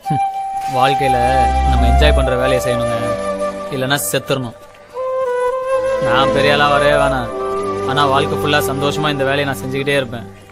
வாழ்க்கையில நம்ம என்ஜாய் பண்ற வேலையை செய்யணுங்க, இல்லைன்னா செத்துறணும். நான் பெரிய ஆளா வரவே வேணாம், ஆனா வாழ்க்கை ஃபுல்லா சந்தோஷமா இந்த வேலையை நான் செஞ்சுக்கிட்டே இருப்பேன்.